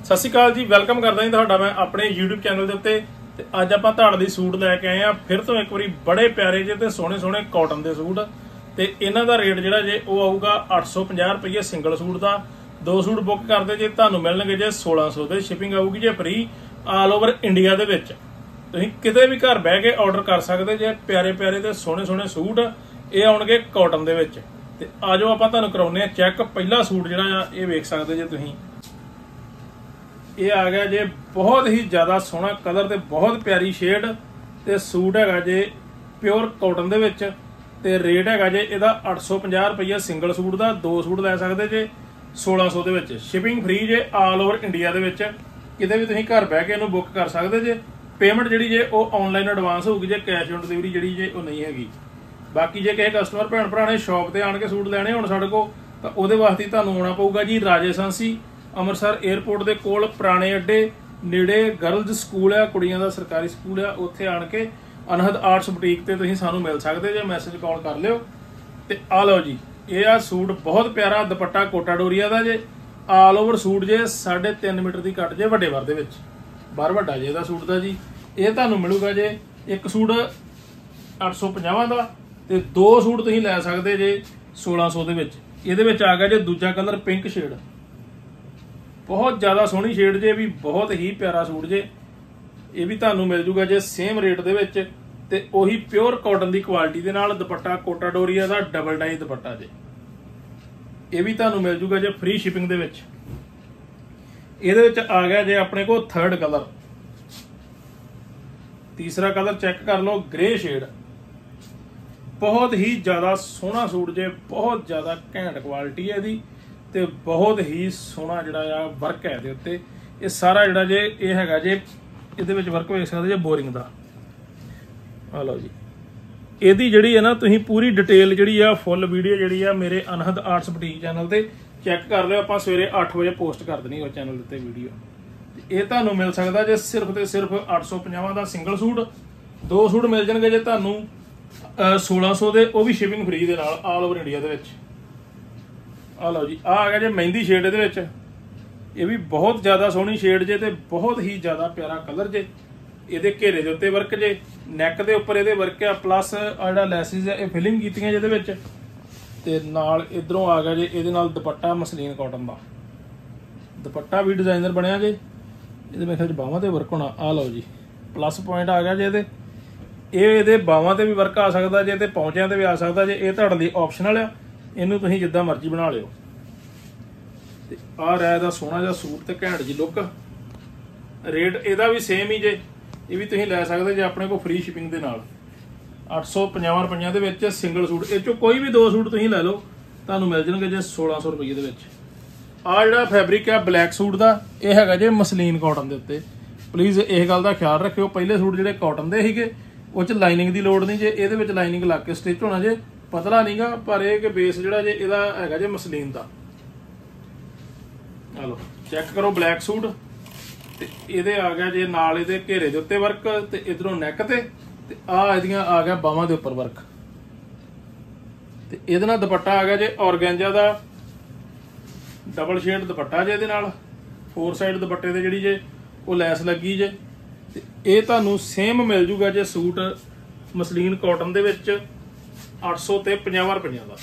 सत श्री अकाल जी, वेलकम करदा जी तुहाडा मैं अपने यूट्यूब चैनल के उत्ते। ते अज आपां तुहाडे लई सूट लैके आए हैं फिर तो एक बारी बड़े प्यारे जे ते सोहणे सोहणे कॉटन के सूट। ते इन्हां दा रेट जिहड़ा जे वो आऊगा 850 रुपये सिंगल सूट का। दो सूट बुक करदे जे तुहानूं मिलणगे जे 1600 दे। शिपिंग आऊगी जे फ्री ऑल ओवर इंडिया दे विच। तुसीं किते भी घर बह के ऑर्डर कर सकदे जे। प्यारे प्यारे ते सोहणे सोहणे सूट ये आउणगे कॉटन दे विच। ते आजो आपां तुहानूं कराउने आ चैक। पहला सूट जिहड़ा आ ये वेख सकदे जे तुसीं, ये आ गया जे बहुत ही ज़्यादा सोहना कलर ते बहुत प्यारी शेड। ते सूट हैगा जे प्योर कॉटन दे विच। ते रेट हैगा जे इहदा 850 रुपये सिंगल सूट का। दो सूट लै सकदे जे 1600 दे विच। शिपिंग फ्री जे ऑल ओवर इंडिया दे विच। किते भी तुसीं घर बह के इहनूं बुक कर सकदे जे। पेमेंट जिहड़ी जे वो ऑनलाइन एडवांस होगी जे, कैश ऑन डिलीवरी जिहड़ी जे वो नहीं हैगी। बाकी जे किसी कस्टमर भैन भरा ने शॉप ते आण के सूट लैणे होण साडे कोल तां उहदे वास्ते तुहानूं आउणा पऊगा जी राजे सांसी ਅੰਮ੍ਰਿਤਸਰ एयरपोर्ट के कोल पुराने अड्डे नेड़े गर्ल्स स्कूल है, कुड़ियां दा सरकारी स्कूल है। उत्थे आण के अनहद आर्ट्स बुटीक ते तुसीं सानूं मिल सकदे जे। मैसेज कॉल कर लिओ। ते आ लो जी, ये आ सूट बहुत प्यारा दुपट्टा कोटा डोरिया दा जे। ऑल ओवर सूट जे 3.5 मीटर की कट जे वड्डे वर दे विच। बाहर वड्डा जे दा सूट दा जी। ये तुहानूं मिलूगा जे एक सूट 850 दा ते दो सूट तुसीं लै सकदे जे 1600 दे विच। इहदे विच आ गया जे दूजा कलर पिंक शेड। बहुत ज़्यादा सोहनी शेड जे, भी बहुत ही प्यारा सूट जे। ये भी तुहानूं मिल जूगा जे सेम रेट दे विच ते ओही प्योर कॉटन की क्वालिटी दे नाल। दुपट्टा कोटा डोरिया दा डबल डाई दुपट्टा जे। ये भी तुहानूं मिल जूगा जे फ्री शिपिंग दे विच। इहदे विच आ गया जे अपने को थर्ड कलर। तीसरा कलर चेक कर लो, ग्रे शेड। बहुत ही ज़्यादा सोहना सूट जे, बहुत ज़्यादा घैंट क्वालिटी है इहदी। ते बहुत ही सोहना जिहड़ा आ वर्क है इहदे उत्ते। ये सारा जिहड़ा जे ये हैगा जे इहदे विच वर्क वेख सकदे जे बोरिंग दा। आ लो जी, इहदी जिहड़ी है ना तुसीं पूरी डिटेल जिहड़ी आ फुल वीडियो जिहड़ी आ मेरे अनहद आर्ट्स बुटीक चैनल ते चैक कर लिओ। आपां सवेरे 8 बजे पोस्ट कर देनी उस चैनल उत्ते वीडियो। ये तुहानूं मिल सकदा जे सिर्फ ते सिर्फ 850 दा सिंगल सूट। दो सूट मिल जाणगे जे तुहानूं 1600 दे, वो भी शिपिंग फ्री दे नाल ऑल ओवर इंडिया दे विच। आ लो जी, आ गया जे मेहंदी शेड दे विच। ये भी बहुत ज़्यादा सोहनी शेड जे ते बहुत ही ज़्यादा प्यारा कलर जे। इहदे घेरे दे उत्ते वर्क जे, नैक दे उपर इहदे वर्क आ, प्लस आ जिहड़ा लैसिस है ये फिलिंग कीतियां जिहदे विच। ते नाल इधरों आ गया जे इहदे नाल दुपट्टा मसलीन कॉटन दा। दुपट्टा भी डिजाइनर बनया जे। इहदे मेरे ख्याल बाहां ते वर्क होना। आ लो जी, प्लस पॉइंट आ गया जे इहदे। ये बाहां ते भी वर्क आ सकदा जे ते पौंचियां ते भी आ सकदा जे। ये तुहाडे लई ऑप्शनल आ, इनू तुसीं जिद्दां मर्जी बना लिओ। ते आ रहा इहदा सोहना जिहा सूट ते घैंट जी लुक। रेट इहदा भी सेम ही जे। ये भी तुसीं लै सकदे जे अपने को फ्री शिपिंग दे नाल। 850 रुपये दे विच सिंगल सूट। इह चों कोई भी दो सूट तुसीं लै लो, तुहानूं मिल जाणगे जे 1600 रुपये दे विच। आ जिहड़ा फैब्रिक है ब्लैक सूट दा, यह हैगा जे मसलीन कॉटन दे उत्ते। प्लीज़ इस गल दा ख्याल रखिओ, पहले सूट जिहड़े कॉटन दे सीगे उह च लाइनिंग की लोड़ नहीं जे। इहदे विच लाइनिंग लग के स्टिच होना जे। पतला नहीं गा, पर यह कि बेस जिहड़ा जे इहदा हैगा जे मसलीन दा। चलो चेक करो ब्लैक सूट। ते इहदे आ गया जे नाल इहदे घेरे दे उत्ते वर्क ते इधरों नैक ते आ इहदियां आ गया बाहां दे उपर वर्क। ते इहदे नाल दुपट्टा आ गया जे ऑर्गेंजा दा डबल शेड दुपट्टा जे। इहदे नाल 4 साइड दुपट्टे ते जिहड़ी जे वो लैस लगी जे। ते इह तुहानूं सेम मिल जूगा जे सूट मसलीन कॉटन दे विच 850 रुपये का।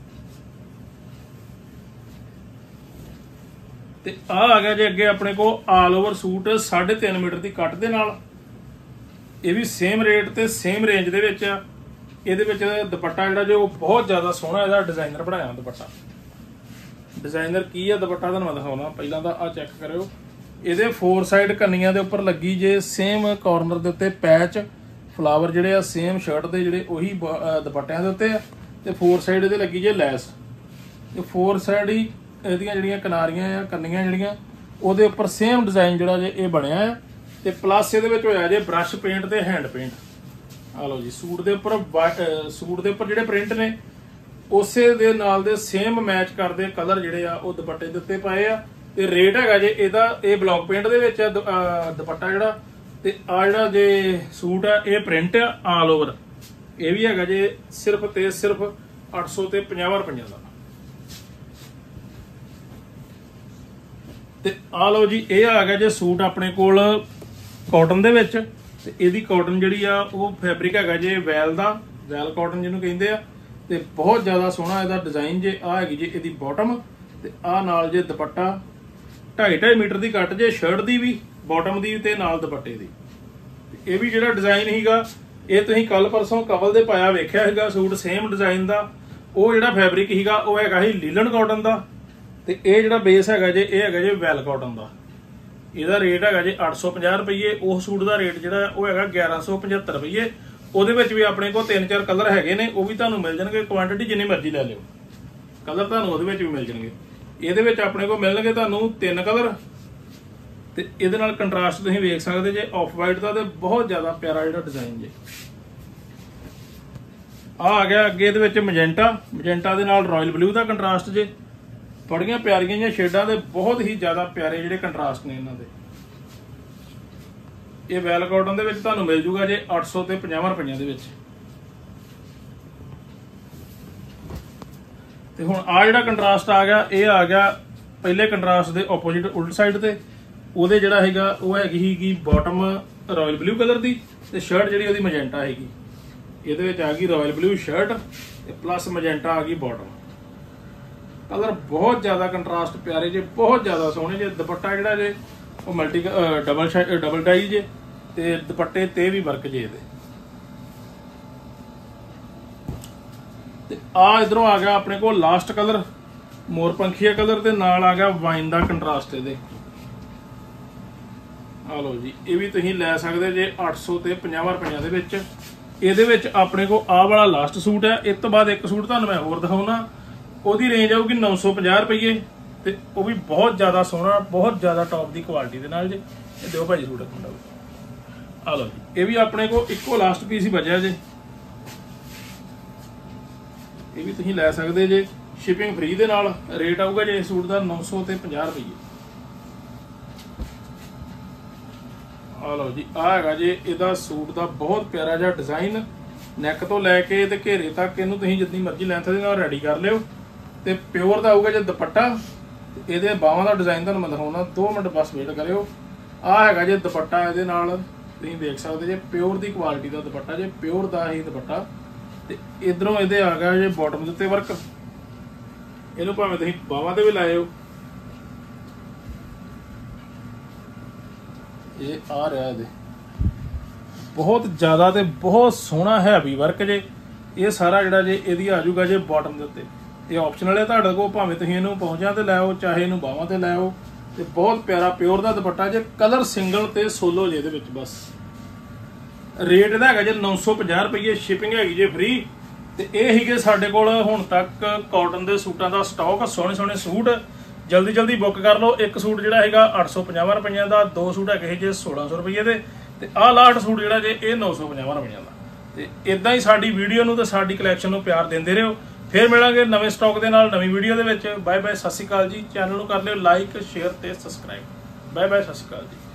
ते आ गया जे अगे अपने को ऑल ओवर सूट 3.5 मीटर की कट दे नाल। ये भी सेम रेट ते सेम रेंज दे विच आ। इहदे विच दुपट्टा जिहड़ा जे वो बहुत ज़्यादा सोहना इहदा डिजाइनर बनाया दुपट्टा। डिजाइनर की है दुपट्टा तुहानूं मैं दिखाउणा। पहिलां तां आ चैक करिओ, इहदे 4 साइड कन्नियां दे उपर लगी जे सेम कॉर्नर दे उत्ते पैच फ्लावर जिहड़े आ सेम शर्ट दे जिहड़े उही दुपट्टिਆਂ ਦੇ ਉੱਤੇ ਆ। ਤੇ 4 ਸਾਈਡ ਇਹਦੇ ਲੱਗੀ ਜੇ ਲੈਸ। ਤੇ 4 ਸਾਈਡ ਹੀ ਇਹਦੀਆਂ ਜਿਹੜੀਆਂ ਕਿਨਾਰੀਆਂ ਆ ਕੰਨੀਆਂ ਜਿਹੜੀਆਂ ਉਹਦੇ ਉੱਪਰ ਸੇਮ ਡਿਜ਼ਾਈਨ ਜਿਹੜਾ ਜੇ ਇਹ ਬਣਿਆ ਆ। ਤੇ ਪਲੱਸ ਇਹਦੇ ਵਿੱਚ ਹੋਇਆ ਜੇ ਬ੍ਰਸ਼ ਪੇਂਟ ਤੇ ਹੈਂਡ ਪੇਂਟ। ਆ ਲਓ ਜੀ, ਸੂਟ ਦੇ ਉੱਪਰ ਜਿਹੜੇ ਪ੍ਰਿੰਟ ਨੇ ਉਸੇ ਦੇ ਨਾਲ ਦੇ ਸੇਮ ਮੈਚ ਕਰਦੇ ਕਲਰ ਜਿਹੜੇ ਆ ਉਹ ਦੁਪੱਟੇ ਦੇ ਉੱਤੇ ਪਾਏ ਆ। ਤੇ ਰੇਟ ਹੈਗਾ ਜੇ ਇਹਦਾ, ਇਹ ਬਲੌਕ ਪੇਂਟ ਦੇ ਵਿੱਚ ਦੁਪੱਟਾ ਜਿਹੜਾ। ਤੇ ਆ ਜਿਹੜਾ जे सूट है ये प्रिंट आ ऑल ओवर। ये भी है जे सिर्फ ते सिर्फ 850 रुपये का। ਤੇ ਆ ਲਓ ਜੀ, ਇਹ ਆ ਗਿਆ ਜੇ ਸੂਟ ਆਪਣੇ ਕੋਲ ਕਾਟਨ ਦੇ ਵਿੱਚ। ਤੇ ਇਹਦੀ ਕਾਟਨ ਜਿਹੜੀ ਆ ਉਹ ਫੈਬਰਿਕ ਹੈਗਾ ਜੇ ਵੈਲ ਦਾ, ਵੈਲ ਕਾਟਨ ਜਿਹਨੂੰ ਕਹਿੰਦੇ ਆ। ਤੇ ਬਹੁਤ ਜ਼ਿਆਦਾ ਸੋਹਣਾ ਇਹਦਾ ਡਿਜ਼ਾਈਨ ਜੇ। ਆ ਹੈਗੀ ਜੇ ਇਹਦੀ ਬਾਟਮ, ਤੇ ਆ ਨਾਲ ਜੇ ਦੁਪੱਟਾ 2.5 ਮੀਟਰ ਦੀ ਕੱਟ ਜੇ, ਸ਼ਰਟ ਦੀ ਵੀ, ਬਾਟਮ ਦੀ ਤੇ ਨਾਲ ਦੁਪੱਟੇ ਦੀ। ਇਹ ਵੀ ਜਿਹੜਾ ਡਿਜ਼ਾਈਨ ਸੀਗਾ ਇਹ ਤੁਸੀਂ ਕੱਲ ਪਰਸੋਂ ਕਵਲ ਦੇ ਪਾਇਆ ਵੇਖਿਆ ਹੈਗਾ ਸੂਟ ਸੇਮ ਡਿਜ਼ਾਈਨ ਦਾ। ਉਹ ਜਿਹੜਾ ਫੈਬਰਿਕ ਸੀਗਾ ਉਹ ਹੈਗਾ ਸੀ ਲੀਲਨ ਕਾਟਨ ਦਾ। ਤੇ ਇਹ ਜਿਹੜਾ ਬੇਸ ਹੈਗਾ ਜੇ ਇਹ ਹੈਗਾ ਜੇ ਵੈਲ ਕਾਟਨ ਦਾ। ਇਹਦਾ ਰੇਟ ਹੈਗਾ ਜੇ 850 ਰੁਪਏ। ਉਸ ਸੂਟ ਦਾ ਰੇਟ ਜਿਹੜਾ ਉਹ ਹੈਗਾ 1175 ਰੁਪਏ। ਉਹਦੇ ਵਿੱਚ ਵੀ ਆਪਣੇ ਕੋਲ 3-4 ਕਲਰ ਹੈਗੇ ਨੇ, ਉਹ ਵੀ ਤੁਹਾਨੂੰ ਮਿਲ ਜਾਣਗੇ। ਕੁਆਂਟੀਟੀ ਜਿੰਨੀ ਮਰਜ਼ੀ ਲੈ ਲਿਓ, ਕਲਰ ਤੁਹਾਨੂੰ ਉਹਦੇ ਵਿੱਚ ਵੀ ਮਿਲ ਜਾਣਗੇ। ਇਹਦੇ ਵਿੱਚ ਆਪਣੇ ਕੋਲ ਮਿਲਣਗੇ ਤੁਹਾਨੂੰ 3 ਕਲਰ। ਤੇ ਇਹਦੇ ਨਾਲ ਕੰਟਰਾਸਟ ਤੁਸੀਂ ਵੇਖ ਸਕਦੇ ਜੇ ਆਫ ਵਾਈਟ ਦਾ, ਤੇ ਬਹੁਤ ਜ਼ਿਆਦਾ ਪਿਆਰਾ ਜਿਹੜਾ ਡਿਜ਼ਾਈਨ ਜੇ। ਆ ਗਿਆ ਅੱਗੇ ਇਹਦੇ ਵਿੱਚ ਮਜੈਂਟਾ, ਮਜੈਂਟਾ ਦੇ ਨਾਲ ਰਾਇਲ ਬਲੂ ਦਾ ਕੰਟਰਾਸਟ ਜੇ। ਬੜੀਆਂ ਪਿਆਰੀਆਂ ਜਿਹੀਆਂ ਸ਼ੇਡਾਂ ਦੇ, ਬਹੁਤ ਹੀ ਜ਼ਿਆਦਾ ਪਿਆਰੇ ਜਿਹੜੇ ਕੰਟਰਾਸਟ ਨੇ ਇਹਨਾਂ ਦੇ। ਇਹ ਵੈਲ ਕਾਟਨ ਦੇ ਵਿੱਚ ਤੁਹਾਨੂੰ ਮਿਲ ਜੂਗਾ ਜੇ 850 ਰੁਪਈਆਂ ਦੇ ਵਿੱਚ। ਤੇ ਹੁਣ ਆ ਜਿਹੜਾ ਕੰਟਰਾਸਟ ਆ ਗਿਆ, ਇਹ ਆ ਗਿਆ ਪਹਿਲੇ ਕੰਟਰਾਸਟ ਦੇ ਆਪੋਜ਼ਿਟ ਉਲਟ ਸਾਈਡ ਤੇ। ਉਹਦੇ ਜਿਹੜਾ ਹੈਗਾ ਉਹ ਹੈਗੀ ਸੀਗੀ ਬਾਟਮ ਰਾਇਲ ਬਲੂ ਕਲਰ ਦੀ, ਤੇ ਸ਼ਰਟ ਜਿਹੜੀ ਉਹਦੀ ਮਜੈਂਟਾ ਹੈਗੀ। ਇਹਦੇ ਵਿੱਚ ਆ ਗਈ ਰਾਇਲ ਬਲੂ ਸ਼ਰਟ ਤੇ ਪਲੱਸ ਮਜੈਂਟਾ ਆ ਗਈ ਬਾਟਮ। ਕਲਰ ਬਹੁਤ ਜ਼ਿਆਦਾ ਕੰਟਰਾਸਟ ਪਿਆਰੇ ਜੇ, ਬਹੁਤ ਜ਼ਿਆਦਾ ਸੋਹਣੇ ਜੇ। ਦੁਪੱਟਾ ਜਿਹੜਾ ਜੇ ਉਹ ਮਲਟੀ ਡਬਲ ਡਾਈ ਜੇ, ਤੇ ਦੁਪੱਟੇ ਤੇ ਵੀ ਵਰਕ ਜੇ ਇਹਦੇ। ਤੇ ਆ ਇਧਰੋਂ ਆ ਗਿਆ ਆਪਣੇ ਕੋਲ ਲਾਸਟ ਕਲਰ ਮੋਰ ਪੰਖੀਆ ਕਲਰ, ਤੇ ਨਾਲ ਆ ਗਿਆ ਵਾਈਨ ਦਾ ਕੰਟਰਾਸਟ ਇਹਦੇ। ਆ ਲਓ ਜੀ, ਇਹ ਵੀ ਤੁਸੀਂ ਲੈ ਸਕਦੇ ਜੇ 850 ਰੁਪਈਆਂ ਦੇ ਵਿੱਚ। ਇਹਦੇ ਵਿੱਚ ਆਪਣੇ ਕੋਲ ਆਹ ਵਾਲਾ ਲਾਸਟ ਸੂਟ ਹੈ। ਇਸ ਤੋਂ ਬਾਅਦ ਇੱਕ ਸੂਟ ਤੁਹਾਨੂੰ ਮੈਂ ਹੋਰ ਦਿਖਾਉਣਾ, ਉਹਦੀ ਰੇਂਜ ਆਊਗੀ 950 ਰੁਪਏ। ਤੇ ਉਹ ਵੀ ਬਹੁਤ ਜ਼ਿਆਦਾ ਸੋਹਣਾ, ਬਹੁਤ ਜ਼ਿਆਦਾ ਟੌਪ ਦੀ ਕੁਆਲਿਟੀ ਦੇ ਨਾਲ ਜੇ। ਇਹ ਦਿਓ ਭਾਜੀ ਸੂਟ ਮੁੰਡਾ। ਆ ਲਓ ਜੀ, ਇਹ ਵੀ ਆਪਣੇ ਕੋਲ ਇੱਕੋ ਲਾਸਟ ਪੀਸ ਹੀ ਬਚਿਆ ਜੇ। ਇਹ ਵੀ ਤੁਸੀਂ ਲੈ ਸਕਦੇ ਜੇ ਸ਼ਿਪਿੰਗ ਫ੍ਰੀ ਦੇ ਨਾਲ। ਰੇਟ ਆਊਗਾ ਜੇ ਇਸ ਸੂਟ ਦਾ 950 ਰੁਪਏ। ਆ ਲਓ ਜੀ, ਆ ਹੈਗਾ ਜੇ ਇਹਦਾ ਸੂਟ ਦਾ ਬਹੁਤ ਪਿਆਰਾ ਜਿਹਾ ਡਿਜ਼ਾਈਨ। ਨੈਕ ਤੋਂ ਲੈ ਕੇ ਤੇ ਘੇਰੇ ਤੱਕ ਇਹਨੂੰ ਤੁਸੀਂ ਜਿੰਨੀ ਮਰਜ਼ੀ ਲੈਂਥ ਦੇ ਨਾਲ ਰੈਡੀ ਕਰ ਲਿਓ। ਤੇ ਪਿਓਰ ਦਾ ਆਊਗਾ ਜੇ ਦੁਪੱਟਾ। ਇਹਦੇ ਬਾਹਾਂ ਦਾ ਡਿਜ਼ਾਈਨ ਤੁਹਾਨੂੰ ਮੈਂ ਦਿਖਾਉਣਾ, 2 ਮਿੰਟ ਬਸ ਵੇਟ ਕਰਿਓ। ਆ ਹੈਗਾ ਜੇ ਦੁਪੱਟਾ, ਇਹਦੇ ਨਾਲ ਤੁਸੀਂ ਦੇਖ ਸਕਦੇ ਜੇ ਪਿਓਰ ਦੀ ਕੁਆਲਿਟੀ ਦਾ ਦੁਪੱਟਾ ਜੇ, ਪਿਓਰ ਦਾ ਹੀ ਦੁਪੱਟਾ। ਤੇ ਇਧਰੋਂ ਇਹਦੇ ਆ ਗਿਆ ਜੇ ਬਾਟਮ ਦੇ ਉੱਤੇ ਵਰਕ। ਇਹਨੂੰ ਭਾਵੇਂ ਤੁਸੀਂ ਬਾਹਾਂ ਤੇ ਵੀ ਲਾਇਓ। ਇਹ ਆ ਰਿਹਾ ਇਹਦੇ ਬਹੁਤ ਜ਼ਿਆਦਾ ਤੇ ਬਹੁਤ ਸੋਹਣਾ ਹੈਵੀ ਵਰਕ ਜੇ। ਇਹ ਸਾਰਾ ਜਿਹੜਾ ਜੇ ਇਹਦੀ ਆ ਜਾਊਗਾ ਜੇ ਬਾਟਮ ਦੇ ਉੱਤੇ। ਇਹ ਆਪਸ਼ਨਲ ਹੈ ਤੁਹਾਡੇ ਕੋਲ, ਭਾਵੇਂ ਤੁਸੀਂ ਇਹਨੂੰ ਪਹੁੰਚਿਆਂ ਤੇ ਲਾਓ, ਚਾਹੇ ਇਹਨੂੰ ਬਾਹਾਂ ਤੇ ਲਾਓ। ਤੇ ਬਹੁਤ ਪਿਆਰਾ ਪਿਓਰ ਦਾ ਦੁਪੱਟਾ ਜੇ, ਕਲਰ ਸਿੰਗਲ ਤੇ ਸੋਲੋ ਜੇ ਇਹਦੇ ਵਿੱਚ ਬਸ। ਰੇਟ ਇਹਦਾ ਹੈਗਾ ਜੇ 950 ਰੁਪਏ। ਸ਼ਿਪਿੰਗ ਹੈਗੀ ਜੇ ਫ੍ਰੀ। ਤੇ ਇਹ ਹੀਗੇ ਸਾਡੇ ਕੋਲ ਹੁਣ ਤੱਕ ਕਾਟਨ ਦੇ ਸੂਟਾਂ ਦਾ ਸਟਾਕ। ਸੋਹਣੇ ਸੋਹਣੇ ਸੂਟ ਜਲਦੀ ਜਲਦੀ ਬੁੱਕ ਕਰ ਲਓ। ਇੱਕ ਸੂਟ ਜਿਹੜਾ ਹੈਗਾ 850 ਰੁਪਈਆਂ ਦਾ, 2 ਸੂਟ ਹੈਗੇ ਜੇ 1600 ਰੁਪਏ ਦੇ, ਤੇ ਆਹ ਲਾਸਟ ਸੂਟ ਜਿਹੜਾ ਜੇ ਇਹ 950 ਰੁਪਈਆਂ ਦਾ। ਤੇ ਇਦਾਂ ਹੀ ਸਾਡੀ ਵੀਡੀਓ ਨੂੰ ਤੇ ਸਾਡੀ ਕਲੈਕਸ਼ਨ ਨੂੰ ਪਿਆਰ ਦਿੰਦੇ ਰਹੋ। ਫਿਰ ਮਿਲਾਂਗੇ ਨਵੇਂ ਸਟਾਕ ਦੇ ਨਾਲ ਨਵੀਂ ਵੀਡੀਓ ਦੇ ਵਿੱਚ। ਬਾਏ ਬਾਏ, ਸਤਿ ਸ਼੍ਰੀ ਅਕਾਲ ਜੀ। ਚੈਨਲ ਨੂੰ ਕਰ ਲਿਓ ਲਾਈਕ, ਸ਼ੇਅਰ ਤੇ ਸਬਸਕ੍ਰਾਈਬ। ਬਾਏ ਬਾਏ, ਸਤਿ ਸ਼੍ਰੀ ਅਕਾਲ ਜੀ।